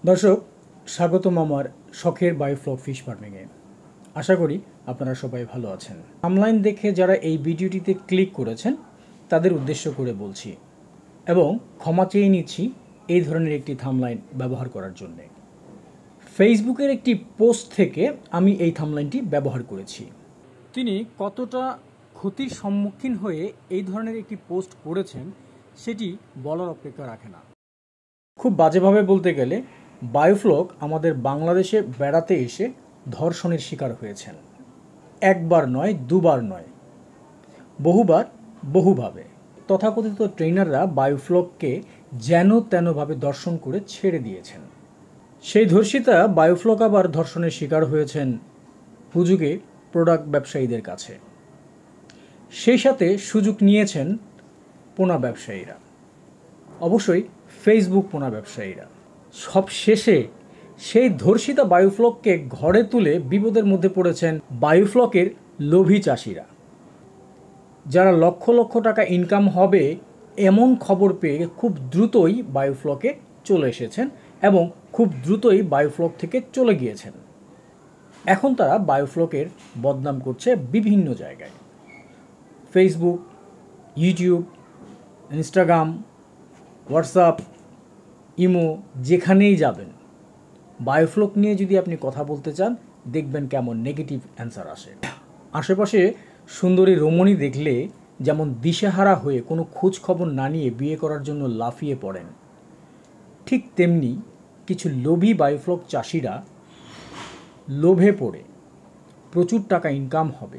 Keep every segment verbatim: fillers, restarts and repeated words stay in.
দর্শক, স্বাগতম আমার শখের বায়োফ্লক ফিশ ফার্মিংয়ে। আশা করি আপনারা সবাই ভালো আছেন। থাম্বনেইল দেখে যারা এই ভিডিওটিতে ক্লিক করেছেন তাদের উদ্দেশ্য করে বলছি এবং ক্ষমা চেয়ে নিচ্ছি এই ধরনের একটি থাম্বনেইল ব্যবহার করার জন্যে। ফেসবুকের একটি পোস্ট থেকে আমি এই থাম্বনেইলটি ব্যবহার করেছি। তিনি কতটা ক্ষতির সম্মুখীন হয়ে এই ধরনের একটি পোস্ট করেছেন সেটি বলার অপেক্ষা রাখে না। খুব বাজেভাবে বলতে গেলে বায়োফ্লক আমাদের বাংলাদেশে বেড়াতে এসে ধর্ষণের শিকার হয়েছেন। একবার নয়, দুবার নয়, বহুবার, বহুভাবে। তথাকথিত ট্রেনাররা বায়োফ্লককে যেন তেনভাবে দর্শন করে ছেড়ে দিয়েছেন। সেই ধর্ষিতা বায়োফ্লক আবার ধর্ষণের শিকার হয়েছেন হুজুগে প্রোডাক্ট ব্যবসায়ীদের কাছে। সেই সাথে সুযোগ নিয়েছেন পোনা ব্যবসায়ীরা, অবশ্যই ফেসবুক পোনা ব্যবসায়ীরা। সব শেষে সেই ধর্ষিতা বায়োফ্লককে ঘরে তুলে বিপদের মধ্যে পড়েছেন বায়োফ্লকের লোভী চাষিরা, যারা লক্ষ লক্ষ টাকা ইনকাম হবে এমন খবর পেয়ে খুব দ্রুতই বায়োফ্লকে চলে এসেছেন এবং খুব দ্রুতই বায়োফ্লক থেকে চলে গিয়েছেন। এখন তারা বায়োফ্লকের বদনাম করছে বিভিন্ন জায়গায়, Facebook, YouTube, Instagram, WhatsApp, imo, যেখানেই যাবেন বায়োফ্লক নিয়ে যদি আপনি কথা বলতে চান দেখবেন কেমন নেগেটিভ অ্যান্সার আসে। আশেপাশে সুন্দরী রমণী দেখলে যেমন দিশেহারা হয়ে কোনো খোঁজ খবর না নিয়ে বিয়ে করার জন্য লাফিয়ে পড়েন, ঠিক তেমনি কিছু লোভী বায়োফ্লক চাষিরা লোভে পড়ে প্রচুর টাকা ইনকাম হবে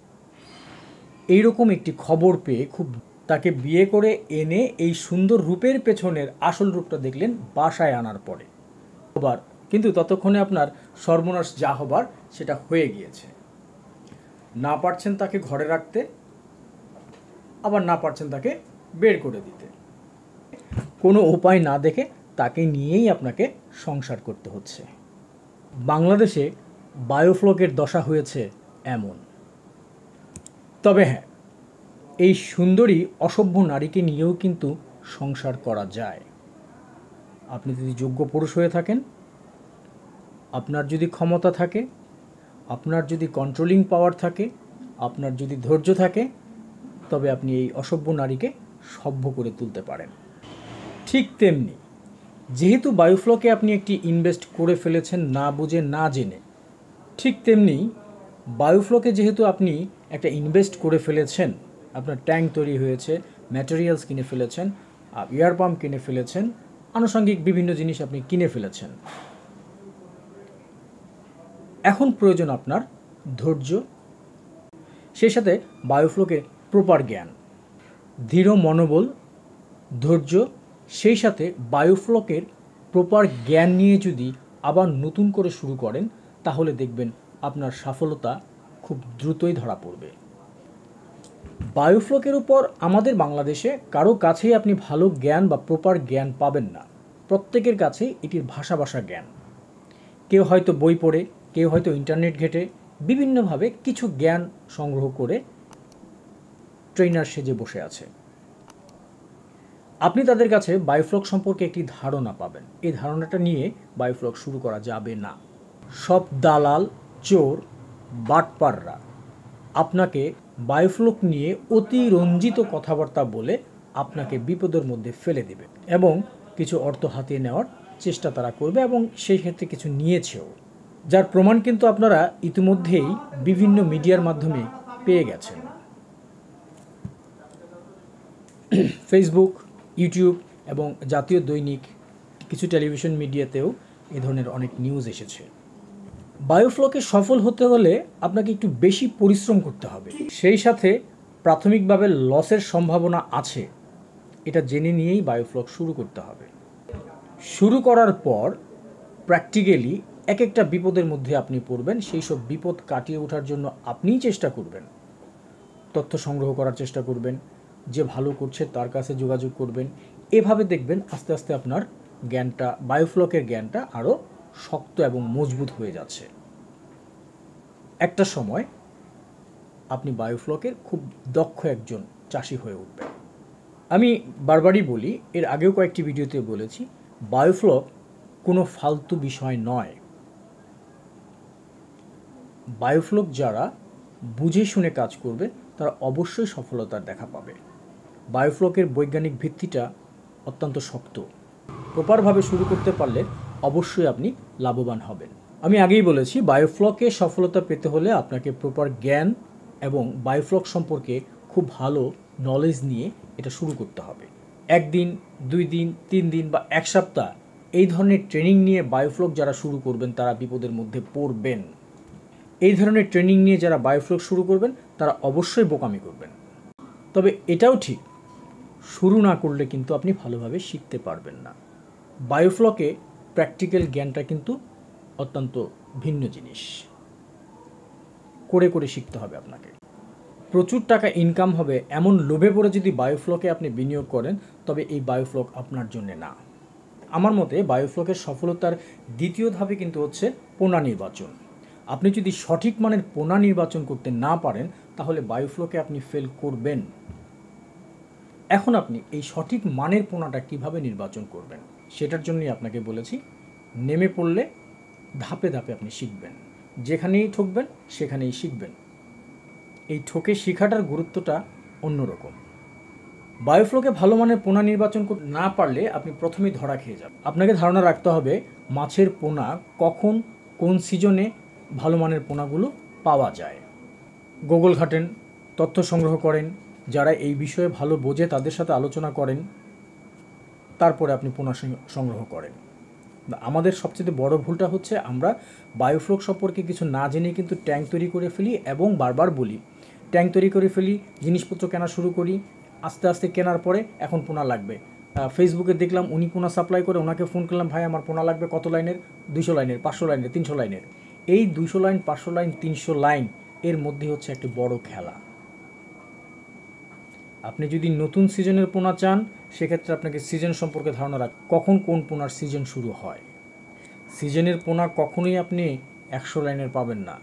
এইরকম একটি খবর পেয়ে খুব তাকে বিয়ে করে এনে এই সুন্দর রূপের পেছনের আসল রূপটা দেখলেন বাসায় আনার পরে। আবার কিন্তু ততক্ষণে আপনার সর্বনাশ যা হবার সেটা হয়ে গিয়েছে। না পারছেন তাকে ঘরে রাখতে, আবার না পারছেন তাকে বের করে দিতে। কোনো উপায় না দেখে তাকে নিয়েই আপনাকে সংসার করতে হচ্ছে। বাংলাদেশে বায়োফ্লকের দশা হয়েছে এমন। তবে হ্যাঁ, এই সুন্দরী অসভ্য নারীকে নিয়েও কিন্তু সংসার করা যায়। আপনি যদি যোগ্য পুরুষ হয়ে থাকেন, আপনার যদি ক্ষমতা থাকে, আপনার যদি কন্ট্রোলিং পাওয়ার থাকে, আপনার যদি ধৈর্য থাকে, তবে আপনি এই অসভ্য নারীকে সভ্য করে তুলতে পারেন। ঠিক তেমনি যেহেতু বায়োফ্লকে আপনি একটি ইনভেস্ট করে ফেলেছেন না বুঝে না জেনে, ঠিক তেমনি বায়োফ্লকে যেহেতু আপনি একটা ইনভেস্ট করে ফেলেছেন, আপনার ট্যাঙ্ক তৈরি হয়েছে, ম্যাটেরিয়ালস কিনে ফেলেছেন, এয়ার পাম্প কিনে ফেলেছেন, আনুষঙ্গিক বিভিন্ন জিনিস আপনি কিনে ফেলেছেন, এখন প্রয়োজন আপনার ধৈর্য, সেই সাথে বায়োফ্লকের প্রপার জ্ঞান, দৃঢ় মনোবল, ধৈর্য, সেই সাথে বায়োফ্লকের প্রপার জ্ঞান নিয়ে যদি আবার নতুন করে শুরু করেন তাহলে দেখবেন আপনার সফলতা খুব দ্রুতই ধরা পড়বে। বায়োফ্লকের উপর আমাদের বাংলাদেশে কারো কাছেই আপনি ভালো জ্ঞান বা প্রপার জ্ঞান পাবেন না। প্রত্যেকের কাছে এটির ভাষা ভাষা জ্ঞান। কেউ হয়তো বই পড়ে, কেউ হয়তো ইন্টারনেট ঘেটে বিভিন্নভাবে কিছু জ্ঞান সংগ্রহ করে ট্রেনার সেজে বসে আছে। আপনি তাদের কাছে বায়োফ্লক সম্পর্কে একটি ধারণা পাবেন। এই ধারণাটা নিয়ে বায়োফ্লক শুরু করা যাবে না। সব দালাল, চোর, বাটপাররা আপনাকে বায়োফ্লক নিয়ে অতিরঞ্জিত কথাবার্তা বলে আপনাকে বিপদের মধ্যে ফেলে দেবে এবং কিছু অর্থ হাতিয়ে নেওয়ার চেষ্টা তারা করবে এবং সেই ক্ষেত্রে কিছু নিয়েছেও, যার প্রমাণ কিন্তু আপনারা ইতিমধ্যেই বিভিন্ন মিডিয়ার মাধ্যমে পেয়ে গেছেন। ফেসবুক, ইউটিউব এবং জাতীয় দৈনিক, কিছু টেলিভিশন মিডিয়াতেও এ ধরনের অনেক নিউজ এসেছে। বায়োফ্লকে সফল হতে হলে আপনাকে একটু বেশি পরিশ্রম করতে হবে, সেই সাথে প্রাথমিকভাবে লসের সম্ভাবনা আছে, এটা জেনে নিয়েই বায়োফ্লক শুরু করতে হবে। শুরু করার পর প্র্যাকটিক্যালি এক একটা বিপদের মধ্যে আপনি পড়বেন, সেই সব বিপদ কাটিয়ে ওঠার জন্য আপনিই চেষ্টা করবেন, তথ্য সংগ্রহ করার চেষ্টা করবেন, যে ভালো করছে তার কাছে যোগাযোগ করবেন। এভাবে দেখবেন আস্তে আস্তে আপনার জ্ঞানটা, বায়োফ্লকের জ্ঞানটা আরও শক্ত এবং মজবুত হয়ে যাচ্ছে। একটা সময় আপনি বায়োফ্লকের খুব দক্ষ একজন চাষি হয়ে উঠবেন। আমি বারবারই বলি, এর আগেও কয়েকটি ভিডিওতে বলেছি, বায়োফ্লক কোনো ফালতু বিষয় নয়। বায়োফ্লক যারা বুঝে শুনে কাজ করবে তারা অবশ্যই সফলতার দেখা পাবে। বায়োফ্লকের বৈজ্ঞানিক ভিত্তিটা অত্যন্ত শক্ত। প্রপারভাবে শুরু করতে পারলে অবশ্যই আপনি লাভবান হবেন। আমি আগেই বলেছি, বায়োফ্লকে সফলতা পেতে হলে আপনাকে প্রপার জ্ঞান এবং বায়োফ্লক সম্পর্কে খুব ভালো নলেজ নিয়ে এটা শুরু করতে হবে। একদিন, দুই দিন, তিন দিন বা এক সপ্তাহ এই ধরনের ট্রেনিং নিয়ে বায়োফ্লক যারা শুরু করবেন তারা বিপদের মধ্যে পড়বেন। এই ধরনের ট্রেনিং নিয়ে যারা বায়োফ্লক শুরু করবেন তারা অবশ্যই বোকামি করবেন। তবে এটাও ঠিক, শুরু না করলে কিন্তু আপনি ভালোভাবে শিখতে পারবেন না। বায়োফ্লকে প্র্যাকটিক্যাল জ্ঞানটা কিন্তু অত্যন্ত ভিন্ন জিনিস। করে করে শিখতে হবে আপনাকে। প্রচুর টাকা ইনকাম হবে এমন লোভে পড়ে যদি বায়োফ্লকে আপনি বিনিয়োগ করেন তবে এই বায়োফ্লক আপনার জন্য না। আমার মতে বায়োফ্লকের সফলতার দ্বিতীয় ধাপে কিন্তু হচ্ছে পোনা নির্বাচন। আপনি যদি সঠিক মানের পোনা নির্বাচন করতে না পারেন তাহলে বায়োফ্লকে আপনি ফেল করবেন। এখন আপনি এই সঠিক মানের পোনাটা কিভাবে নির্বাচন করবেন সেটার জন্যই আপনাকে বলেছি, নেমে পড়লে ধাপে ধাপে আপনি শিখবেন। যেখানেই ঠকবেন সেখানেই শিখবেন। এই ঠকে শেখাটার গুরুত্বটা অন্যরকম। বায়োফ্লকে ভালো মানের পোনা নির্বাচন করতে না পারলে আপনি প্রথমেই ধরা খেয়ে যাবেন। আপনাকে ধারণা রাখতে হবে মাছের পোনা কখন কোন সিজনে ভালো মানের পোনাগুলো পাওয়া যায়। গুগল ঘাটেন, তথ্য সংগ্রহ করেন, যারা এই বিষয়ে ভালো বোঝে তাদের সাথে আলোচনা করেন, তারপরে আপনি পোনা সংগ্রহ করেন। আমাদের সবচেয়ে বড় ভুলটা হচ্ছে আমরা বায়োফ্লক সম্পর্কে কিছু না জেনে কিন্তু ট্যাঙ্ক তৈরি করে ফেলি এবং বারবার বলি ট্যাঙ্ক তৈরি করে ফেলি, জিনিসপত্র কেনা শুরু করি, আস্তে আস্তে কেনার পরে এখন পোনা লাগবে। ফেসবুকে দেখলাম উনি পোনা সাপ্লাই করে, ওনাকে ফোন করলাম, ভাই আমার পোনা লাগবে কত লাইনের, দুইশো লাইনের, পাঁচশো লাইনের, তিনশো লাইনের। এই দুইশো লাইন, পাঁচশো লাইন, তিনশো লাইন এর মধ্যে হচ্ছে একটি বড় খেলা। আপনি যদি নতুন সিজনের পোনা চান সেক্ষেত্রে আপনাকে সিজন সম্পর্কে ধারণা রাখ, কখন কোন পোনার সিজন শুরু হয়। সিজনের পোনা কখনোই আপনি একশো লাইনের পাবেন না,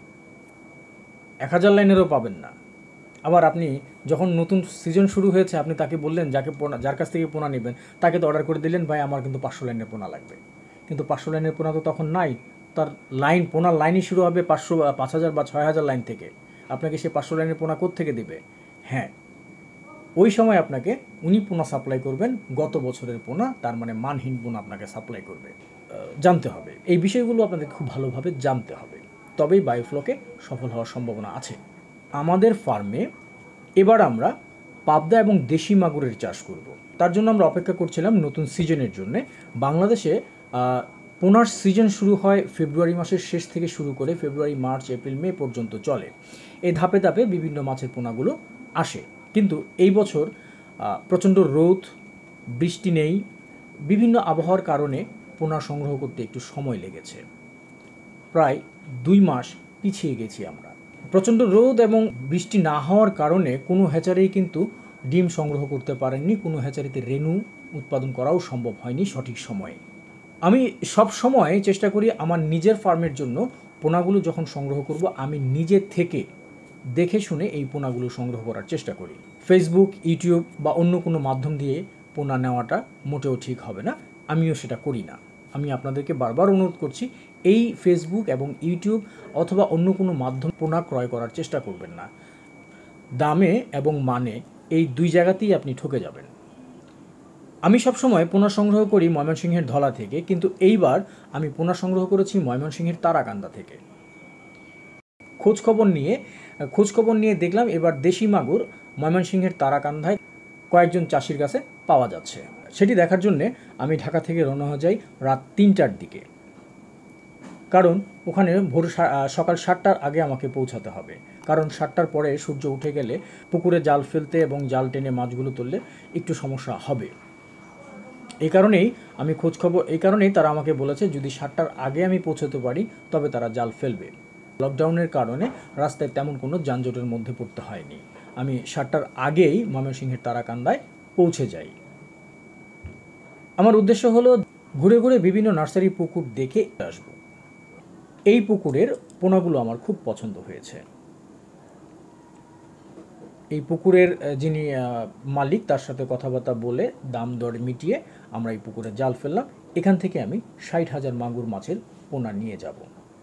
এক হাজার লাইনেরও পাবেন না। আবার আপনি যখন নতুন সিজন শুরু হয়েছে আপনি তাকে বললেন, যাকে পোনা যার কাছ থেকে পোনা নেবেন তাকে তো অর্ডার করে দিলেন, ভাই আমার কিন্তু পাঁচশো লাইনের পোনা লাগবে। কিন্তু পাঁচশো লাইনের পোনা তো তখন নাই, তার লাইন পোনার লাইনই শুরু হবে পাঁচশো পাঁচ হাজার বা ছয় হাজার লাইন থেকে। আপনাকে সে পাঁচশো লাইনের পোনা কোত্থেকে দেবে? হ্যাঁ, ওই সময় আপনাকে উনি পোনা সাপ্লাই করবেন গত বছরের পোনা, তার মানে মানহীন পোনা আপনাকে সাপ্লাই করবে। জানতে হবে এই বিষয়গুলো, আপনাদের খুব ভালোভাবে জানতে হবে, তবেই বায়োফ্লকে সফল হওয়ার সম্ভাবনা আছে। আমাদের ফার্মে এবার আমরা পাবদা এবং দেশি মাগুরের চাষ করব। তার জন্য আমরা অপেক্ষা করছিলাম নতুন সিজনের জন্য। বাংলাদেশে পোনার সিজন শুরু হয় ফেব্রুয়ারি মাসের শেষ থেকে শুরু করে ফেব্রুয়ারি, মার্চ, এপ্রিল, মে পর্যন্ত চলে। এই ধাপে ধাপে বিভিন্ন মাছের পোনাগুলো আসে। কিন্তু এই বছর প্রচণ্ড রোদ, বৃষ্টি নেই, বিভিন্ন আবহাওয়ার কারণে পোনা সংগ্রহ করতে একটু সময় লেগেছে। প্রায় দুই মাস পিছিয়ে গেছি আমরা। প্রচণ্ড রোদ এবং বৃষ্টি না হওয়ার কারণে কোনো হ্যাচারি কিন্তু ডিম সংগ্রহ করতে পারেননি, কোনো হ্যাচারিতে রেণু উৎপাদন করাও সম্ভব হয়নি সঠিক সময়ে। আমি সব সময় চেষ্টা করি আমার নিজের ফার্মের জন্য পোনাগুলো যখন সংগ্রহ করব আমি নিজে থেকে দেখে শুনে এই পোনাগুলো সংগ্রহ করার চেষ্টা করি। ফেসবুক, ইউটিউব বা অন্য কোনো মাধ্যম দিয়ে পোনা নেওয়াটা মোটেও ঠিক হবে না, আমিও সেটা করি না। আমি আপনাদেরকে বারবার অনুরোধ করছি, এই ফেসবুক এবং ইউটিউব অথবা অন্য কোনো মাধ্যম পোনা ক্রয় করার চেষ্টা করবেন না। দামে এবং মানে এই দুই জায়গাতেই আপনি ঠকে যাবেন। আমি সবসময় পোনা সংগ্রহ করি ময়মনসিংহের ধলা থেকে, কিন্তু এইবার আমি পোনা সংগ্রহ করেছি ময়মনসিংহের তারাকান্দা থেকে। খোঁজখবর নিয়ে খোঁজখবর নিয়ে দেখলাম এবার দেশি মাগুর ময়মনসিংহের তারাকান্দায় কয়েকজন চাষির কাছে পাওয়া যাচ্ছে। সেটি দেখার জন্যে আমি ঢাকা থেকে রওনা হয়ে যাই রাত তিনটার দিকে, কারণ ওখানে ভোর সকাল সাতটার আগে আমাকে পৌঁছাতে হবে। কারণ সাতটার পরে সূর্য উঠে গেলে পুকুরে জাল ফেলতে এবং জাল টেনে মাছগুলো তুললে একটু সমস্যা হবে। এই কারণেই আমি খোঁজখবর এই কারণেই তারা আমাকে বলেছে যদি সাতটার আগে আমি পৌঁছাতে পারি তবে তারা জাল ফেলবে। লকডাউনের কারণে রাস্তায় তেমন কোনো যানজটের মধ্যে পড়তে হয়নি। আমি সাতটার আগেই ময়মনসিংহের তারাকান্দায় পৌঁছে যাই। আমার উদ্দেশ্য হলো ঘুরে ঘুরে বিভিন্ন নার্সারি পুকুর দেখে আসব। এই পুকুরের পোনাগুলো আমার খুব পছন্দ হয়েছে। এই পুকুরের যিনি মালিক তার সাথে কথাবার্তা বলে দাম দর মিটিয়ে আমরা এই পুকুরে জাল ফেললাম। এখান থেকে আমি ষাট হাজার মাগুর মাছের পোনা নিয়ে যাব।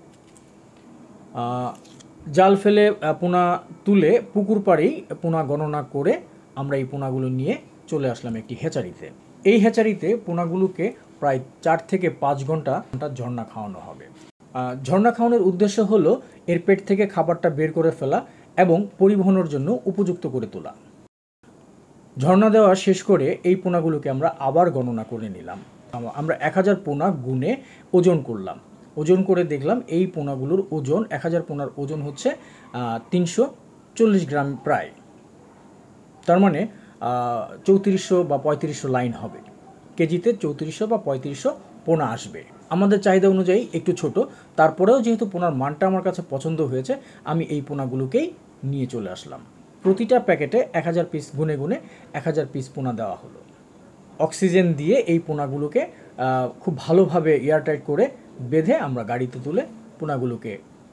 জাল ফেলে পোনা তুলে পুকুর পাড়েই পোনা গণনা করে আমরা এই পোনাগুলো নিয়ে চলে আসলাম একটি হ্যাচারিতে। এই হ্যাচারিতে পোনাগুলোকে প্রায় চার থেকে পাঁচ ঘন্টা ঝর্ণা খাওয়ানো হবে। ঝর্ণা খাওয়ানোর উদ্দেশ্য হলো এর পেট থেকে খাবারটা বের করে ফেলা এবং পরিবহনের জন্য উপযুক্ত করে তোলা। ঝর্ণা দেওয়া শেষ করে এই পোনাগুলোকে আমরা আবার গণনা করে নিলাম। আমরা এক হাজার পোনা গুনে ওজন করলাম। ওজন করে দেখলাম এই পোনাগুলোর ওজন, এক হাজার পোনার ওজন হচ্ছে তিনশো চল্লিশ গ্রাম প্রায়। তার মানে চৌত্রিশশো বা পঁয়ত্রিশশো লাইন হবে। কেজিতে চৌত্রিশশো বা পঁয়ত্রিশশো পোনা আসবে। আমাদের চাহিদা অনুযায়ী একটু ছোট, তারপরেও যেহেতু পোনার মানটা আমার কাছে পছন্দ হয়েছে, আমি এই পোনাগুলোকেই নিয়ে চলে আসলাম। প্রতিটা প্যাকেটে এক হাজার পিস গুনে গুনে এক হাজার পিস পোনা দেওয়া হলো। অক্সিজেন দিয়ে এই পোনাগুলোকে খুব ভালোভাবে এয়ারটাইট করে বেঁধে আমরা গাড়িতে তুলে পোনাগুলোকে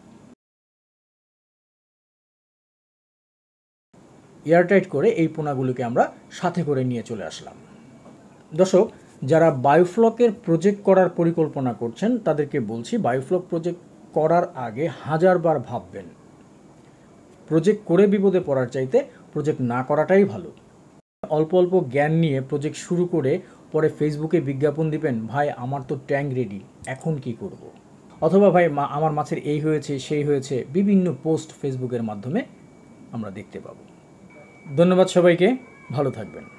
এয়ারটাইট করে এই পোনাগুলোকে আমরা সাথে করে নিয়ে চলে আসলাম। দর্শক, যারা বায়োফ্লকের প্রজেক্ট করার পরিকল্পনা করছেন তাদেরকে বলছি, বায়োফ্লক প্রজেক্ট করার আগে হাজারবার ভাববেন। প্রজেক্ট করে বিপদে পড়ার চাইতে প্রজেক্ট না করাটাই ভালো। অল্প অল্প জ্ঞান নিয়ে প্রজেক্ট শুরু করে পরে ফেসবুকে বিজ্ঞাপন দিবেন, ভাই আমার তো ট্যাঙ্ক রেডি, এখন কি করব। অথবা ভাই আমার মাছের এই হয়েছে সেই হয়েছে, বিভিন্ন পোস্ট ফেসবুকের মাধ্যমে আমরা দেখতে পাবো। ধন্যবাদ সবাইকে, ভালো থাকবেন।